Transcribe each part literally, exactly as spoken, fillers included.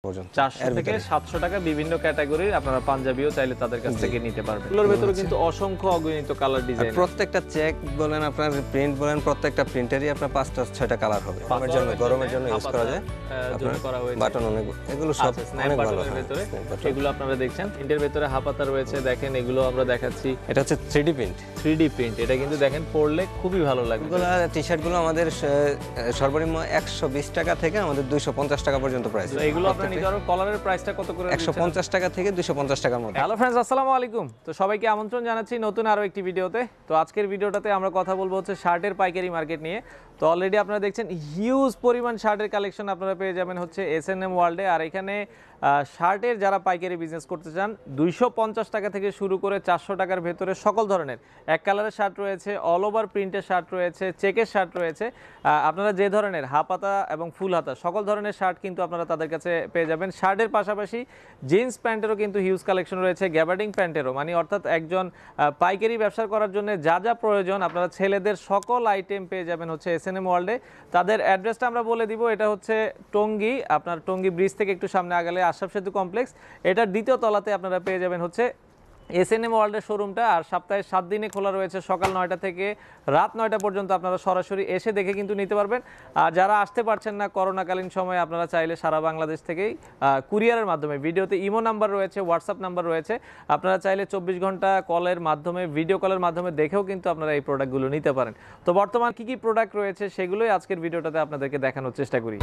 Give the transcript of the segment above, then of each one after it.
পর্যন্ত চারশো থেকে সাতশো টাকা বিভিন্ন ক্যাটাগরির আপনারা পাঞ্জাবিও চাইলে তাদের কাছ থেকে নিতে পারবেন। এগুলোর ভিতরে কিন্তু অসংখ্য অগণিত কালার ডিজাইন, প্রত্যেকটা চেক বলেন আপনার প্রিন্ট বলেন প্রত্যেকটা প্রিন্টারই আপনার পাঁচটা ছয়টা কালার হবে। গরমের জন্য গরমের জন্য ইউজ করা যায়। জন্য করা হয়েছে বাটন অনেক, এগুলো সব অনেক ভালো। ভিতরে এগুলো আপনারা দেখছেন প্রিন্টের ভিতরে হাফাতা রয়েছে, দেখেন এগুলো আমরা দেখাচ্ছি। এটা হচ্ছে three D print. Three D print এটা কিন্তু দেখেন পরলে খুবই ভালো লাগবে। এগুলো টি-শার্ট গুলো আমাদের সর্বনিম্ন একশো বিশ টাকা থেকে আমাদের দুইশো পঞ্চাশ টাকা পর্যন্ত প্রাইস। এগুলো আপনারা নিতে পারবেন। কলারের প্রাইসটা কত করে? একশো পঞ্চাশ টাকা থেকে দুইশো পঞ্চাশ টাকার মধ্যে। হ্যালো फ्रेंड्स, আসসালামু আলাইকুম। তো সবাইকে আমন্ত্রণ জানাচ্ছি নতুন আরো একটি ভিডিওতে। তো আজকের ভিডিওটাতে আমরা কথা বলবো হচ্ছে শার্টের পাইকারি মার্কেট নিয়ে। তো অলরেডি আপনারা দেখছেন হিউজ পরিমাণ শার্টের কালেকশন আপনারা পেয়ে যাবেন হচ্ছে এস এন এম ওয়ার্ল্ডে। আর এখানে শার্টের যারা পাইকারি বিজনেস করতে চান দুইশো পঞ্চাশ টাকা থেকে শুরু করে চারশো টাকার ভেতরে সকল ধরনের এক কালারের শার্ট রয়েছে, অল ওভার প্রিন্টের শার্ট রয়েছে, চেকের শার্ট রয়েছে। আপনারা যে ধরনের হাফ হাতা এবং ফুল হাতা সকল ধরনের শার্ট কিন্তু আপনারা তাদের কাছে পেয়ে যাবেন। শার্টের পাশাপাশি জিন্স প্যান্টেরও কিন্তু হিউজ কালেকশন রয়েছে, গ্যাবার্ডিং প্যান্টেরও, মানে অর্থাৎ একজন পাইকারি ব্যবসা করার জন্য যা যা প্রয়োজন আপনারা ছেলেদের সকল আইটেম পেয়ে যাবেন হচ্ছে এস এন এম ওয়ার্ল্ডে। তাদের অ্যাড্রেসটা আমরা বলে দিব, এটা হচ্ছে টঙ্গী, আপনার টঙ্গী ব্রিজ থেকে একটু সামনে আগালে আশরাফ সেতু কমপ্লেক্স, এটার দ্বিতীয় তলাতে আপনারা পেয়ে যাবেন হচ্ছে এস এন এম ওয়ার্ল্ডের শোরুমটা। আর সপ্তাহে সাত দিনে খোলা রয়েছে, সকাল নয়টা থেকে রাত নয়টা পর্যন্ত আপনারা সরাসরি এসে দেখে কিন্তু নিতে পারবেন। আর যারা আসতে পারছেন না করোনাকালীন সময়ে আপনারা চাইলে সারা বাংলাদেশ থেকেই কুরিয়ারের মাধ্যমে, ভিডিওতে ইমো নাম্বার রয়েছে, হোয়াটসঅ্যাপ নাম্বার রয়েছে, আপনারা চাইলে চব্বিশ ঘন্টা কলের মাধ্যমে, ভিডিও কলের মাধ্যমে দেখেও কিন্তু আপনারা এই প্রোডাক্টগুলো নিতে পারেন। তো বর্তমান কী কী প্রোডাক্ট রয়েছে সেগুলোই আজকের ভিডিওটাতে আপনাদেরকে দেখানোর চেষ্টা করি।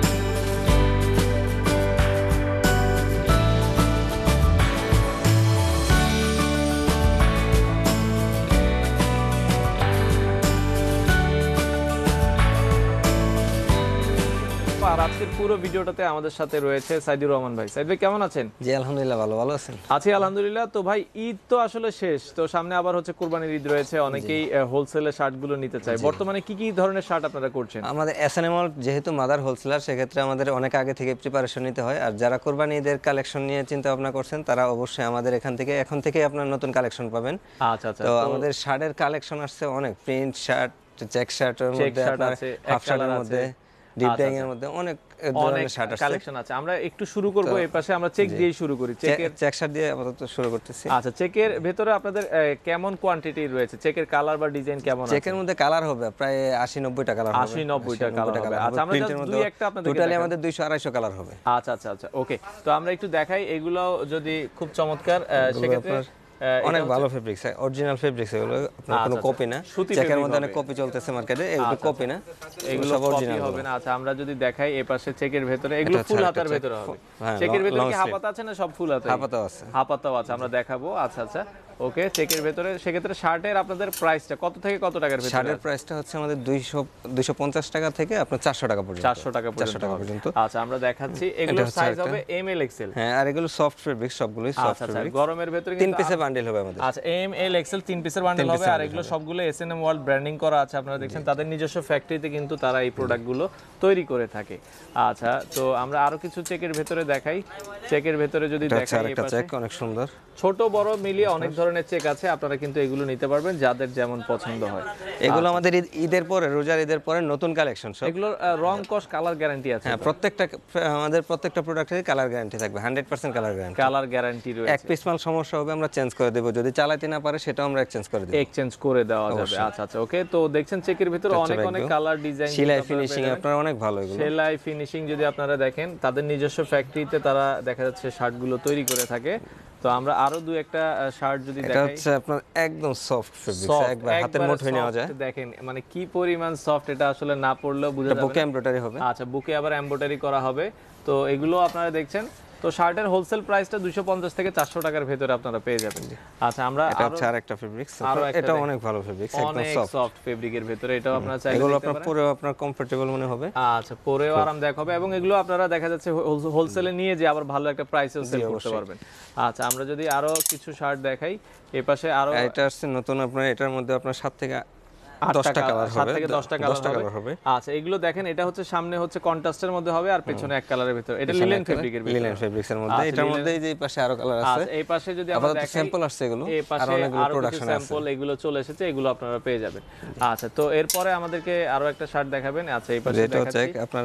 আর আজকের পুরো ভিডিওটাতে আমাদের সাথে রয়েছে সাইদুর রহমান ভাই। সাইদ ভাই কেমন আছেন? জি আলহামদুলিল্লাহ, ভালো ভালো আছেন? আছি আলহামদুলিল্লাহ। তো ভাই ঈদ তো আসলে শেষ, তো সামনে আবার হচ্ছে কুরবানির ঈদ রয়েছে, অনেকেই হোলসেলের শার্টগুলো নিতে চায়। বর্তমানে কি কি ধরনের শার্ট আপনারা করছেন? আমাদের এস এন এম যেহেতু মাদার হোলসেলার, সেক্ষেত্রে আমাদের অনেক আগে থেকে প্রিপারেশন নিতে হয়। আর যারা কুরবানি ঈদের কালেকশন নিয়ে চিন্তা ভাবনা করছেন তারা অবশ্যই আমাদের এখান থেকে এখন থেকে আপনার নতুন কালেকশন পাবেন। আচ্ছা আচ্ছা। তো আমাদের শার্টের কালেকশন আসছে অনেক, প্রিন্ট শার্ট, চেক শার্টের মধ্যে, আপনার হাফ শার্টের মধ্যে, ডিপ ডাইং এর মধ্যে অনেক ধরনের শার্ট আছে, কালেকশন আছে। আমরা একটু শুরু করব, এই পাশে আমরা চেক দিয়ে শুরু করি। চেকের চেক শার্ট দিয়ে আপাতত শুরু করতেছি। আচ্ছা, চেকের ভিতরে আপনাদের কেমন কোয়ান্টিটি রয়েছে? চেকের কালার বা ডিজাইন কেমন আছে? চেকের মধ্যে কালার হবে প্রায় আশি নব্বই টা কালার হবে। আশি নব্বই টা কালার হবে। আচ্ছা, আমরা জাস্ট দুই একটা আপনাদের টোটালি আমাদের দুইশো আড়াইশো কালার হবে। আচ্ছা আচ্ছা আচ্ছা, ওকে। তো আমরা একটু দেখাই, এগুলো যদি খুব চমৎকার, সেক্ষেত্রে অনেক ভালো ফেব্রিক্স, অরিজিনাল ফেব্রিক্স, এগুলো আপনার কোনো কপি না। চেকের মধ্যে অনেক কপি চলতেছে মার্কেটে, এগুলো কপি না, এগুলো সব অরিজিনাল হবে না। আচ্ছা, আমরা যদি দেখাই এই পাশে চেকের ভিতরে, এগুলো ফুল হাতার ভিতরে হবে। চেকের ভিতরে কি হাফ হাতা আছে না সব ফুল হাতা? হাফ হাতা আছে, হাফ হাতাও আছে, আমরা দেখাবো। আচ্ছা আচ্ছা, ওকে। চেকের ভিতরে, সেক্ষেত্রে শার্টের আপনাদের প্রাইসটা কত থেকে কত টাকার ভিতরে? শার্টের প্রাইসটা হচ্ছে আমাদের দুইশো দুইশো পঞ্চাশ টাকা থেকে আপনার চারশো টাকা পর্যন্ত। চারশো টাকা পর্যন্ত। আচ্ছা, আমরা দেখাচ্ছি, এগুলোর সাইজ হবে এম এল এক্সেল। হ্যাঁ, আর এগুলো সফট ফেব্রিক, সবগুলোই সফট ফেব্রিক। গরমের ভিতরে তিন পিসের বান্ডেল হবে আমাদের। আচ্ছা, এম এল এক্সেল তিন পিসের বান্ডেল হবে। আর এগুলো সবগুলো S N M world branding করা আছে, আপনারা দেখছেন তাদের নিজস্ব ফ্যাক্টরিতে কিন্তু তারা এই প্রোডাক্টগুলো তৈরি করে থাকে। আচ্ছা, তো আমরা আরো কিছু চেকের ভিতরে দেখাই। চেকের ভিতরে যদি দেখাই, একটা চেক অনেক সুন্দর, ছোট বড় মিলিয়ে অনেক ধরনের চেক আছে, আপনারা কিন্তু এগুলো নিতে পারবেন যাদের যেমন পছন্দ হয়। এগুলো আমাদের ঈদের পরে, রোজার ঈদের পরে নতুন কালেকশন সব। এগুলোর রং কস কালার গ্যারান্টি আছে? হ্যাঁ, প্রত্যেকটা আমাদের প্রত্যেকটা প্রোডাক্টের কালার গ্যারান্টি থাকবে, hundred percent colour guarantee. Colour guarantee রয়েছে। এক পিস মাল সমস্যা হবে আমরা চেঞ্জ করে দেব, যদি চালাতে না পারে সেটাও আমরা এক্সচেঞ্জ করে দেব। এক্সচেঞ্জ করে দেওয়া যাবে। আচ্ছা আচ্ছা, ওকে। তো দেখছেন চেকের ভিতরে অনেক অনেক কালার ডিজাইন, সেলাই ফিনিশিং আপনারা অনেক ভালো। এগুলো সেলাই ফিনিশিং যদি আপনারা দেখেন, তাদের নিজস্ব ফ্যাক্টরিতে তারা দেখা যাচ্ছে শার্টগুলো তৈরি করে থাকে। তো আমরা আরো দুই একটা শার্ট যদি দেখাই, এটা হচ্ছে আপনার একদম সফট ফেব্রিক্স, একবার হাতের মুঠোয় নেওয়া যায়। দেখেন মানে কি পরিমাণ সফট, এটা আসলে না পড়লেও বোঝা যাবে। বুকে এমব্রয়ডারি হবে। আচ্ছা, বুকে আবার এমব্রয়ডারি করা হবে। তো এগুলো আপনারা দেখছেন। তো শার্টের হোলসেল প্রাইসটা দুইশো পঞ্চাশ থেকে চারশো টাকার ভিতরে আপনারা পেয়ে যাবেন। আচ্ছা, আমরা এটা হচ্ছে আরেকটা ফেব্রিক্স, এটা অনেক ভালো ফেব্রিক্স, একদম সফট ফেব্রিকের ভিতরে। এটাও আপনারা চাইলে এগুলো আপনার পরে আপনার কমফোর্টেবল মনে হবে। আচ্ছা, পরেও আরামদায়ক হবে, এবং এগুলো আপনারা দেখা যাচ্ছে হোলসেলে নিয়ে যে আবার ভালো একটা প্রাইসেও সেল করতে পারবেন। আচ্ছা, আমরা যদি আরো কিছু শার্ট দেখাই, এই পাশে আরো এটা আসছে নতুন, আপনার এটার মধ্যে আপনার সাত থেকে দশটা কালার হবে, থেকে দশটা কালার হবে। আচ্ছা, এগুলো দেখেন, এটা হচ্ছে সামনে হচ্ছে কন্ট্রাস্টের মধ্যে হবে, আর পেছনে এক কালারের ভিতরে, এটা লিনেন ফেব্রিকের ভিতরে, লিনেন ফেব্রিক্সের মধ্যে। এটার মধ্যে এই যে পাশে আরো কালার আছে। আচ্ছা, এই পাশে যদি আমরা দেখাই, স্যাম্পল আসছে এগুলো, এই পাশে আরো অনেকগুলো প্রোডাকশন আছে, স্যাম্পল এগুলো চলে এসেছে, এগুলো আপনারা পেয়ে যাবেন। আচ্ছা, তো এরপরে আমাদেরকে আরো একটা শার্ট দেখাবেন। আচ্ছা, এই পাশে এটা হচ্ছে আপনার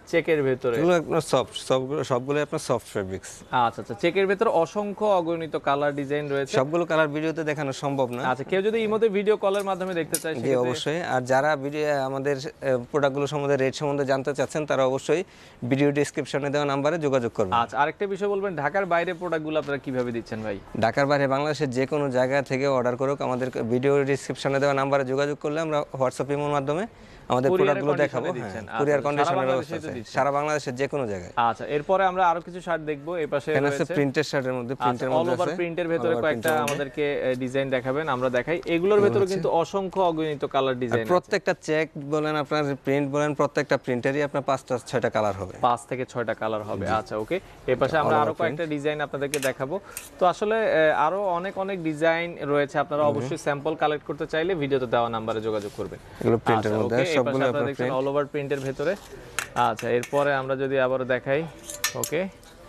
চেকের ভেতরে, এগুলো আপনার সফট, সবগুলো সবগুলো আপনার সফট ফেব্রিক্স। আচ্ছা আচ্ছা, চেকের ভেতরে অসংখ্য অগণিত কালার ডিজাইন রয়েছে। সবগুলো কালার ভিডিওতে দেখানো সম্ভব না। আচ্ছা, কেউ যদি ইমোতে ভিডিও কলের মাধ্যমে দেখতে চায় জি সেক্ষেত্রে অবশ্যই। আর যারা ভিডিও আমাদের প্রোডাক্টগুলো সম্বন্ধে রেট সম্বন্ধে জানতে চাচ্ছেন তারা অবশ্যই ভিডিও ডেসক্রিপশনে দেওয়া নাম্বারে যোগাযোগ করবেন। আচ্ছা, আরেকটা বিষয় বলবেন, ঢাকার বাইরে প্রোডাক্টগুলো আপনারা কিভাবে দিচ্ছেন ভাই? ঢাকার বাইরে বাংলাদেশের যে কোনো জায়গা থেকে অর্ডার করুক, আমাদের ভিডিও ডেসক্রিপশনে দেওয়া নাম্বারে যোগাযোগ করলে আমরা হোয়াটসঅ্যাপ ইমোর মাধ্যমে আমাদের Courier প্রোডাক্টগুলো condition-এ দেখাবো। হ্যাঁ, দিচ্ছেন। আচ্ছা, কুরিয়ার সারা কন্ডিশনের বাংলাদেশে ব্যবস্থা তো আছে দিচ্ছেন। সারা বাংলাদেশের যে কোনো জায়গায়। আচ্ছা, এরপরে আমরা আরো কিছু শার্ট দেখবো। এই পাশে এখানে আছে রয়েছে প্রিন্টের শার্টের মধ্যে, প্রিন্টের অল মধ্যে ওভার আছে প্রিন্টের ভেতরে all over কয়েকটা print-এর মধ্যে। আমাদেরকে ডিজাইন দেখাবেন, আমরা দেখাই। এগুলোর ভেতরে কিন্তু অসংখ্য অগণিত কালার আর ডিজাইন, প্রত্যেকটা চেক বলেন আপনার প্রিন্ট বলেন প্রত্যেকটা প্রিন্টারই আপনার পাঁচটা ছয়টা কালার হবে, পাঁচ থেকে ছয়টা কালার হবে। আচ্ছা ওকে, এই পাশে আমরা all আরো over কয়েকটা ডিজাইন আপনাদেরকে দেখাবো। তো আসলে আহ, আরো অনেক অনেক ডিজাইন রয়েছে, আপনারা অবশ্যই স্যাম্পল কালেক্ট করতে চাইলে ভিডিওতে দেওয়া নাম্বারে যোগাযোগ করবেন। এগুলো প্রিন্টের আচ্ছা, মধ্যে okay, এই সবগুলো পাশে আপনারা আপনার দেখছেন অল ওভার প্রিন্টের ভেতরে। আচ্ছা, এরপরে আমরা যদি আবার দেখাই, ওকে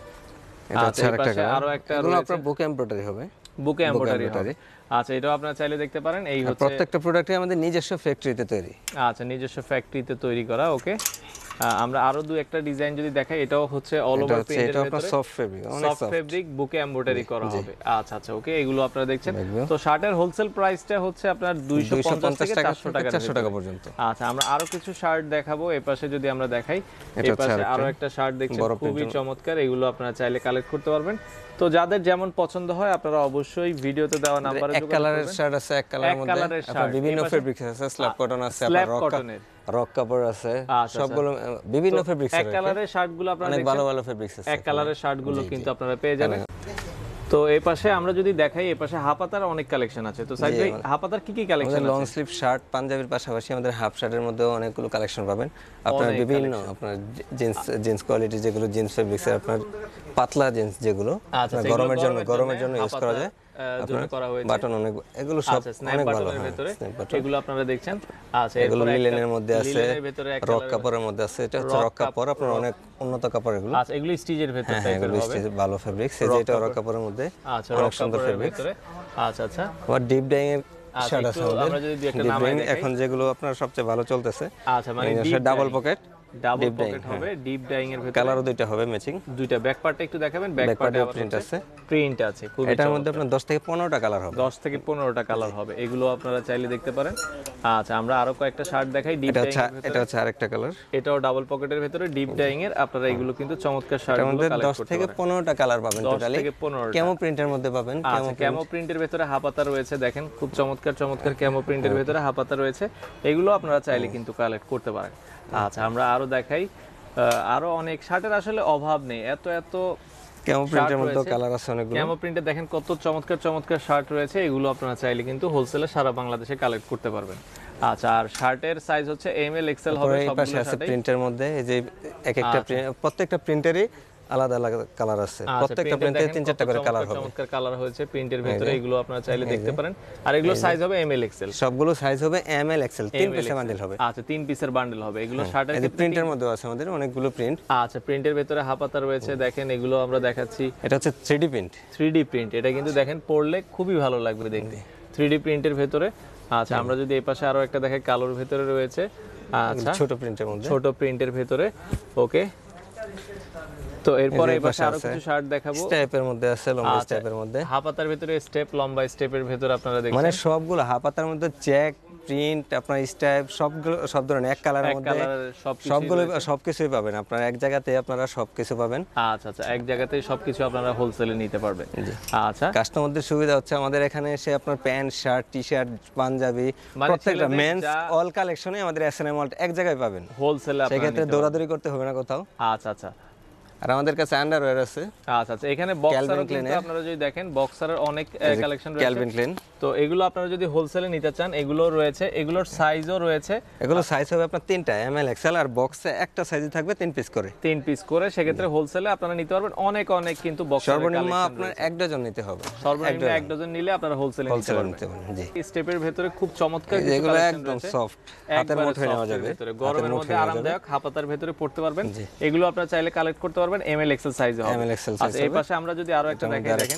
এটা হচ্ছে এই আরেকটা পাশে কালার। আরো একটা এগুলো রয়েছে আপনার বুক এমব্রয়ডারি হবে, বুকে এমব্রয়ডারি হবে। embroidery। আচ্ছা, এটাও আপনারা চাইলে দেখতে পারেন। এই আর হচ্ছে প্রত্যেকটা প্রোডাক্টই আমাদের নিজস্ব ফ্যাক্টরিতে তৈরি। আচ্ছা, নিজস্ব ফ্যাক্টরিতে তৈরি করা। ওকে, আমরা আরো দুই একটা ডিজাইন যদি দেখাই, এটাও হচ্ছে অল এটা ওভার হচ্ছে প্রিন্টের এটা আপনার ভেতরে সফট ফেব্রিক, অনেক সফট সফট। ফেব্রিক, বুকে এমব্রয়ডারি করা হবে। আচ্ছা আচ্ছা, ওকে, এগুলো আপনারা দেখছেন। দেখবো। তো শার্টের হোলসেল প্রাইসটা হচ্ছে আপনার দুইশো পঞ্চাশ থেকে টাকা চারশো টাকা চারশো টাকা পর্যন্ত। আচ্ছা, আমরা আরো কিছু শার্ট দেখাবো। এই পাশে যদি আমরা দেখাই, এটা এই হচ্ছে পাশে আরেকটা আরো একটা শার্ট দেখছেন, বড় খুবই print-এর। চমৎকার। এগুলো আপনারা চাইলে কালেক্ট করতে পারবেন। তো যাদের যেমন পছন্দ হয় আপনারা অবশ্যই ভিডিওতে দেওয়া নাম্বারে এক যোগাযোগ কালারের করবেন। শার্ট আছে, এক কালারের এক মধ্যে কালারের আপনার শার্ট, বিভিন্ন এই পাশে- ফেব্রিক্স আছে, স্ল্যাব কটন আছে, স্ল্যাব আপনার রক কটনের। রক কাপড় আছে, আচ্ছা, সবগুলো আহ, বিভিন্ন ফেব্রিক্স এক কালারের শার্টগুলো আপনারা অনেক দেখছেন, ভালো ভালো ফেব্রিক্স আছে। এক কালারের শার্টগুলো জি, জি। কিন্তু আপনারা পেয়ে যাবেন। তো এই পাশে আমরা যদি দেখাই, এই পাশে হাফাতার অনেক কালেকশন আছে। তো সাইদ জি, ভাই, আমার- হাফাতার কি কি আমাদের কালেকশন লং আছে? স্লিভ শার্ট পাঞ্জাবির পাশাপাশি আমাদের হাফ শার্টের মধ্যেও অনেকগুলো কালেকশন পাবেন। আপনার অনেক বিভিন্ন আপনার জিন্স জিন্স কোয়ালিটি যেগুলো জিন্স ফেব্রিক্সের আপনার পাতলা জিন্স যেগুলো আচ্ছা, আপনার সেগুলো গরমের জন্য গরমের জন্য ইউজ হাফাতার, করা যায়। আহ, জন্য করা হয়েছে। বাটন অনেক, এগুলো সব আচ্ছা, স্ন্যাপ অনেক ভালো। বাটনের হ্যাঁ, ভেতরে snap button। এগুলো আপনারা দেখছেন। আচ্ছা, এগুলো এরপরে একটা লিলেনের মধ্যে আছে, লিলেনের ভেতরে এক রক কালারের- কাপড়ের মধ্যে আছে। এটা হচ্ছে রক রক কাপড়, আপনার অনেক উন্নত কাপড় এগুলো। আচ্ছা, এগুলো স্টিচের ভেতর হ্যাঁ হ্যাঁ, টাইপের এগুলো হবে। স্টিচ ভালো ফেব্রিক্স, এই রক যে এটা রক কাপড়। কাপড়ের মধ্যে আচ্ছা, অনেক রক সুন্দর কাপড়ের ফেব্রিক্স। ভেতরে। আচ্ছা আচ্ছা, আবার ডিপ ডাইং এর আচ্ছা, শার্ট একটু আছে আমাদের। আমরা যদি দুই একটা Deep নামাই dyeing দেখাই। এখন যেগুলো আপনার সবচেয়ে ভালো চলতেছে, আচ্ছা, মানে deep double pocket, double deep dyeing, pocket হবে, ডিপ ডাইং এর ভেতরে কালারও দুইটা হবে ম্যাচিং। দুইটা। ব্যাক পার্টটা একটু দেখাবেন। ব্যাক Back পার্টে part-এও আবার print হচ্ছে আছে। প্রিন্ট আছে, খুব এটার মধ্যে আপনার দশ থেকে পনেরোটা কালার হবে। দশ থেকে পনেরোটা কালার হবে, এগুলো আপনারা চাইলে দেখতে পারেন। আচ্ছা, আমরা আরো কয়েকটা শার্ট দেখাই ডিপ এটা ডাইং হচ্ছে এর ভেতরে। এটা হচ্ছে আরেকটা কালার। এটাও ডাবল পকেটের ভেতরে ডিপ ডাইং এর। আপনারা এগুলো কিন্তু চমৎকার শার্ট এটার গুলো মধ্যে কালেক্ট দশ করতে থেকে পারেন। পনেরোটা কালার পাবেন দশ টোটালি। থেকে পনেরোটা। ক্যামো প্রিন্টের মধ্যে পাবেন। আচ্ছা, ক্যামো প্রিন্টের ভেতরে হাপাতা রয়েছে, দেখেন খুব চমৎকার চমৎকার ক্যামো প্রিন্টের ভেতরে হাপাতা রয়েছে। এগুলো আপনারা চাইলে কিন্তু কালেক্ট করতে পারেন। আচ্ছা, আমরা আরো দেখাই। আহ, আরো অনেক শার্টের আসলে অভাব নেই, এত এত ক্যামো প্রিন্টের মধ্যে রয়েছে। কালার আছে অনেকগুলো। ক্যামো প্রিন্টে দেখেন কত চমৎকার চমৎকার শার্ট রয়েছে। এগুলো আপনারা চাইলে কিন্তু হোলসেলে সারা বাংলাদেশে কালেক্ট করতে পারবেন। আচ্ছা, আর শার্টের সাইজ হচ্ছে এম এল এক্সেল হবে তারপরে এই পাশে সবগুলো আছে শার্টেই। প্রিন্টের মধ্যে, এই যে এক একটা print- প্রত্যেকটা প্রিন্টেরই আলাদা আলাদা কালার আছে। আচ্ছা, প্রত্যেকটা প্রিন্টে প্রিন্টে দেখেন তিন কত চারটা করে কালার চমৎকার হবে। চমৎকার কালার হয়েছে প্রিন্টের ভেতরে, এই যে। এগুলো আপনারা চাইলে এই দেখতে যে। পারেন। আর এগুলো সাইজ হবে এম এল এক্সেল। সবগুলো সাইজ হবে এম এল এক্সেল, তিন এম এল পিসের এক্সেল। বান্ডেল হবে। আচ্ছা, তিন পিসের বান্ডেল হবে এগুলো শার্টের এই যে ক্ষেত্রে। প্রিন্টের মধ্যে আছে আমাদের অনেকগুলো প্রিন্ট। আচ্ছা, প্রিন্টের ভেতরে হাপাতা রয়েছে, দেখেন এগুলো আমরা দেখাচ্ছি। এটা হচ্ছে three D print. Three D print, এটা কিন্তু দেখেন পরলে খুবই ভালো লাগবে দেখতে, থ্রি ডি প্রিন্টের ভেতরে। আচ্ছা, আমরা যদি এই পাশে আরো একটা দেখাই, কালোর ভেতরে রয়েছে। আচ্ছা, ছোট প্রিন্টের মধ্যে। ছোট প্রিন্টের ভেতরে। ওকে, তো এরপরে এই পাশে আরো আছে। কিছু শার্ট দেখাবো। স্টেপের মধ্যে আছে, লম্বা আচ্ছা, স্টেপের মধ্যে। হাপাতার ভেতরে স্টেপ, লম্বা স্টেপের ভেতরে আপনারা দেখছেন। মানে সবগুলো হাপাতার মধ্যে চেক প্রিন্ট আপনার স্টাইপ সবগুলো সব ধরনের এক কালারের এক মধ্যে কালারের সবকিছুই সবগুলো রয়েছে। সবকিছুই পাবেন আপনারা এক জায়গাতে, আপনারা সবকিছু পাবেন। আচ্ছা আচ্ছা, এক জায়গাতেই সবকিছু আপনারা হোলসেলে নিতে পারবেন। আচ্ছা, কাস্টমারদের সুবিধা হচ্ছে আমাদের এখানে এসে আপনার pant shirt T shirt panjabi মানে প্রত্যেকটা ছেলেদের মেন্স যা- অল কালেকশনে আমাদের এসএনএম মল এক জায়গায় পাবেন। হোলসেলে আপনারা সেক্ষেত্রে নিতে দৌড়াদৌড়ি করতে হবে না কোথাও। পারবেন। আচ্ছা আচ্ছা আর আমাদের কাছে আন্ডারওয়্যার আছে, আচ্ছা আচ্ছা, এখানে বক্সারও Calvin কিন্তু Klein-এর। আপনারা যদি দেখেন বক্সারের অনেক কালেকশন ক্যালভিন রয়েছে। ক্লেন। তো এগুলো আপনারা যদি হোলসেলে নিতে চান, এগুলো রয়েছে, এগুলোর সাইজও রয়েছে। এগুলো সাইজ হবে আপনার তিনটা, এম এল এক্সেল, আর বক্সে একটা সাইজে থাকবে তিন পিস করে। তিন পিস করে, সেক্ষেত্রে হোলসেলে আপনারা নিতে পারবেন। অনেক অনেক কিন্তু বক্সারের সর্বনিম্ন কালেকশন আপনার রয়েছে। এক ডজন নিতে হবে। সর্বনিম্ন এক ডজন নিলে আপনারা হোলসেলে নিতে হোলসেল পারবেন। নিতে পারেন। জি, স্টেপের ভেতরে খুব চমৎকার কিছু এগুলো কালেকশন একদম রয়েছে। সফট, হাতের একবারে মুঠোয় নেওয়া soft এর যাবে। ভেতরে, হাতের গরমের মুঠোয় মধ্যে নেওয়া যাবে। আরামদায়ক, হাপাতার ভেতরে পড়তে পারবেন। জি। এগুলো আপনারা চাইলে কালেক্ট করতে পারবেন, এম এল এক্সেল সাইজে হবে। এম এল এক্সেল আচ্ছা, সাইজ এই পাশে আমরা যদি আরো একটা এটার দেখাই, মধ্যে দেখেন আরেকটা।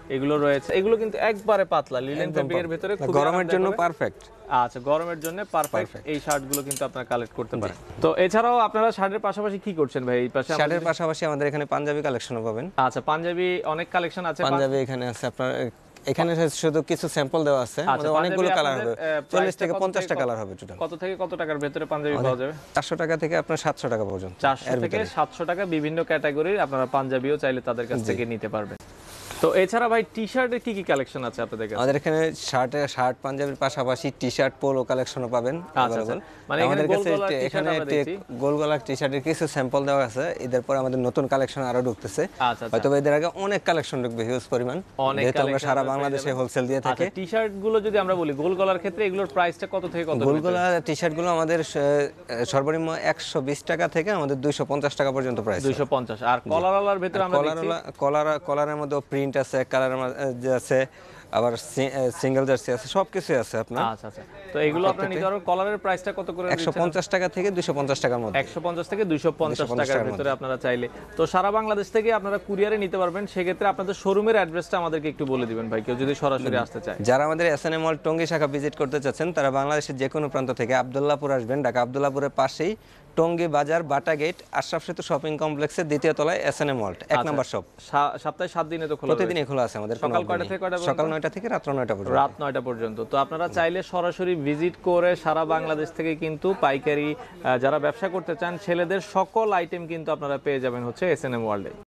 এগুলো রয়েছে, এগুলো কিন্তু একবারে পাতলা লিলেন ফেব্রিকের ভিতরে, খুব গরমের জন্য পারফেক্ট। আচ্ছা, গরমের জন্য পারফেক্ট এই শার্টগুলো কিন্তু আপনারা কালেক্ট করতে পারেন। তো এছাড়াও আপনারা শার্টের পাশাপাশি কি করছেন ভাই? এই পাশে শার্টের পাশাপাশি আমাদের এখানে পাঞ্জাবি কালেকশনও পাবেন। আচ্ছা, পাঞ্জাবি অনেক কালেকশন আছে। পাঞ্জাবি এখানে আছে আপনার, এখানে শুধু কিছু স্যাম্পল দেওয়া আছে, আমাদের অনেকগুলো কালার হবে, চল্লিশ থেকে পঞ্চাশ টা কালার হবে টোটাল। কত থেকে কত টাকার ভিতরে পাঞ্জাবি পাওয়া যাবে? চারশো টাকা থেকে আপনার সাতশো টাকা পর্যন্ত, চারশো থেকে সাতশো টাকা বিভিন্ন ক্যাটাগরির আপনারা পাঞ্জাবিও চাইলে তাদের কাছ থেকে নিতে পারবেন। তো এছাড়া ভাই টি শার্টের কি কি কালেকশন আছে আপনাদের কাছে? আমাদের এখানে শার্টের শার্ট পাঞ্জাবির পাশাপাশি টি শার্ট পোলো কালেকশনও পাবেন। আচ্ছা, মানে আমাদের কাছে এখানে গোল গলার টি শার্টের কিছু স্যাম্পল দেওয়া আছে, এদের পরে আমাদের নতুন কালেকশন আরো ঢুকতেছে। আচ্ছা, হয়তো এদের আগে অনেক কালেকশন ঢুকবে, হিউজ পরিমাণ, যেহেতু আমরা সারা বাংলাদেশে হোলসেল দিয়ে থাকি। টি শার্ট গুলো যদি আমরা বলি গোল গলার ক্ষেত্রে এগুলোর প্রাইসটা কত থেকে কত? গোল গলার টি শার্ট গুলো আমাদের সর্বনিম্ন একশো বিশ টাকা থেকে আমাদের দুইশো পঞ্চাশ টাকা পর্যন্ত প্রাইস। দুইশো পঞ্চাশ। আর কলারওয়ালার ভিতরে আমরা দেখছি কলার কলারের মধ্যে প্রিন্ট আছে, কালার আছে, আবার সিঙ্গেল জার্সি আছে, সবকিছু আছে আপনার। আচ্ছা আচ্ছা, তো এগুলো আপনারা নিতে পারবেন। কলারের প্রাইসটা কত করে? একশো পঞ্চাশ টাকা থেকে দুইশো পঞ্চাশ টাকার মধ্যে। একশো পঞ্চাশ থেকে দুইশো পঞ্চাশ টাকার ভিতরে আপনারা চাইলে তো সারা বাংলাদেশ থেকে আপনারা কুরিয়ারে নিতে পারবেন। সেক্ষেত্রে আপনাদের শোরুমের অ্যাড্রেসটা আমাদেরকে একটু বলে দিবেন ভাই, কেউ যদি সরাসরি আসতে চায়। যারা আমাদের এসএনএম মল টঙ্গী শাখা ভিজিট করতে চাচ্ছেন তারা বাংলাদেশের যে কোনো প্রান্ত থেকে আব্দুল্লাহপুর আসবেন। ঢাকা আব্দুল্লাহপুরের পাশেই টঙ্গী বাজার বাটা গেট আশরাফ সেতু শপিং কমপ্লেক্সের দ্বিতীয় তলায় এসএনএম মল এক নম্বর শপ। সপ্তাহে সাত দিনে তো খোলা? প্রতিদিনই খোলা আছে আমাদের। সকাল কয়টা থেকে কয়টা? সকাল নয়টা থেকে রাত নয়টা পর্যন্ত। রাত নয়টা পর্যন্ত। তো আপনারা চাইলে সরাসরি ভিজিট করে সারা বাংলাদেশ থেকে কিন্তু পাইকারি যারা ব্যবসা করতে চান ছেলেদের সকল আইটেম কিন্তু আপনারা পেয়ে যাবেন হচ্ছে এসএনএম ওয়ার্ল্ডে।